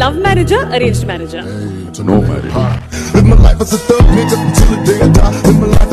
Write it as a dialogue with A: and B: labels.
A: Love మ్యారేజా arranged మ్యారేజా?
B: No marriage. Live my life as a thug nigga till the day I die. Live my life